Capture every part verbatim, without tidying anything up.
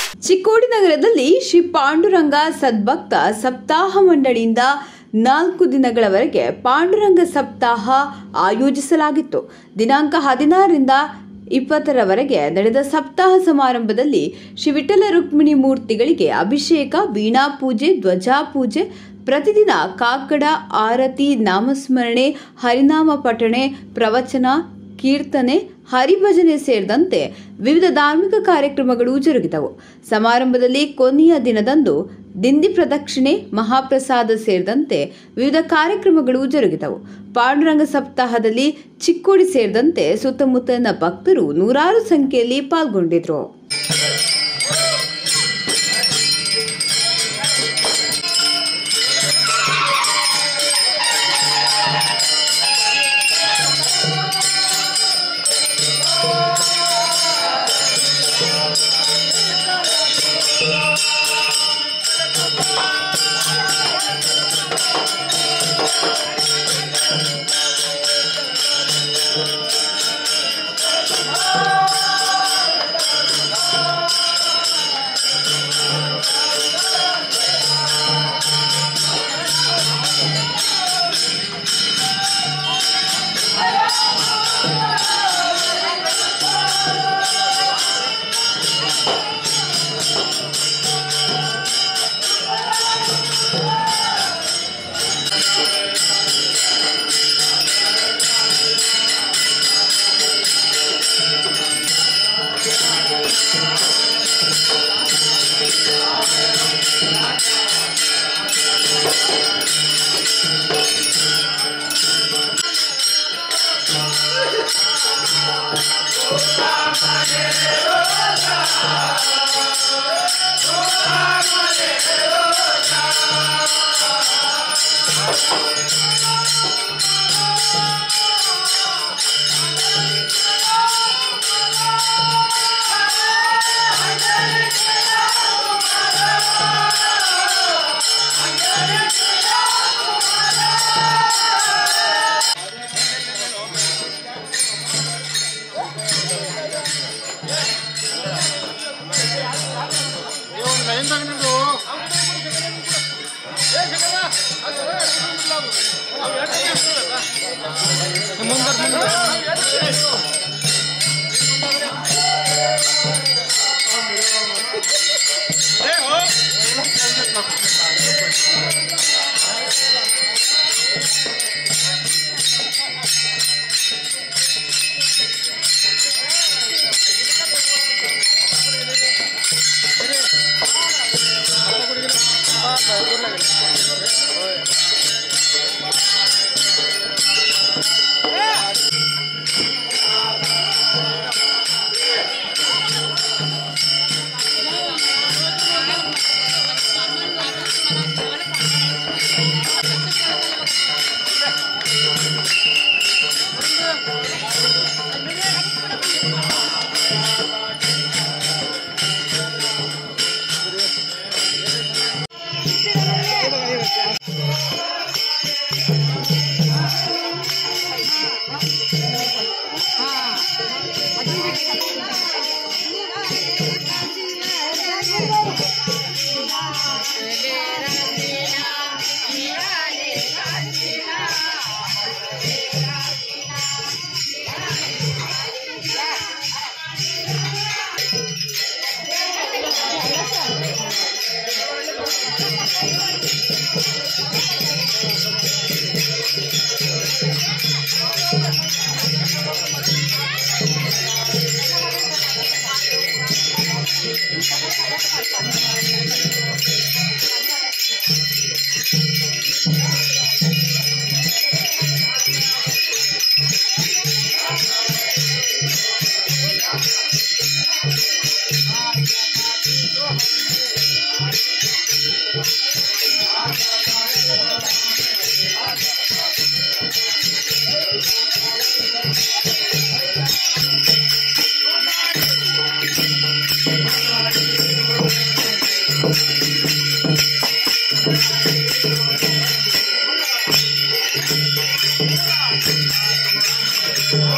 ಚಿಕ್ಕೋಡಿ ನಗರದಲ್ಲಿ ಶ್ರೀ ಪಾಂಡುರಂಗ ಸದ್ಭಕ್ತ ಸಪ್ತಾಹ ಮಂಡಳಿಯಿಂದ ನಾಲ್ಕು ದಿನಗಳವರೆಗೆ ಪಾಂಡುರಂಗ ಸಪ್ತಾಹ ಆಯೋಜಿಸಲಾಗಿತ್ತು. ದಿನಾಂಕ ಹದಿನಾರರಿಂದ ಇಪ್ಪತ್ತರವರೆಗೆ ನಡೆದ ಸಪ್ತಾಹ ಸಮಾರಂಭದಲ್ಲಿ ಶ್ರೀ ವಿಠಲ ರುಕ್ಮಿಣಿ ಮೂರ್ತಿಗಳಿಗೆ ಅಭಿಷೇಕ, ವೀಣಾ ಪೂಜೆ, ಧ್ವಜಾ ಪೂಜೆ, ಪ್ರತಿದಿನ ಕಾಕಡ ಆರತಿ, ನಾಮಸ್ಮರಣೆ, ಹರಿನಾಮ ಪಠಣೆ, ಪ್ರವಚನ, ಕೀರ್ತನೆ, ಹರಿಭಜನೆ ಸೇರಿದಂತೆ ವಿವಿಧ ಧಾರ್ಮಿಕ ಕಾರ್ಯಕ್ರಮಗಳು ಜರುಗಿದವು. ಸಮಾರಂಭದಲ್ಲಿ ಕೊನೆಯ ದಿನದಂದು ದಿಂಡಿ ಪ್ರದಕ್ಷಿಣೆ, ಮಹಾಪ್ರಸಾದ ಸೇರಿದಂತೆ ವಿವಿಧ ಕಾರ್ಯಕ್ರಮಗಳು ಜರುಗಿದವು. ಪಾಂಡುರಂಗ ಸಪ್ತಾಹದಲ್ಲಿ ಚಿಕ್ಕೋಡಿ ಸೇರಿದಂತೆ ಸುತ್ತಮುತ್ತಲಿನ ಭಕ್ತರು ನೂರಾರು ಸಂಖ್ಯೆಯಲ್ಲಿ ಪಾಲ್ಗೊಂಡಿದ್ರು.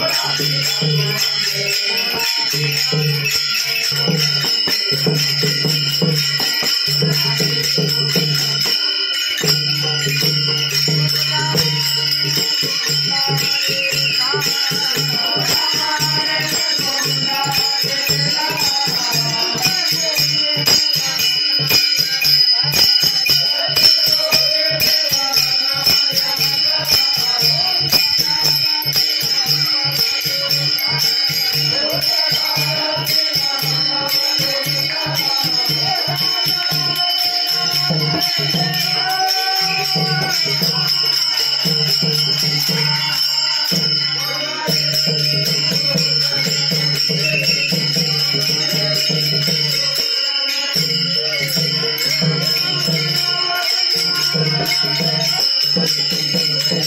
Thank you. Thank you.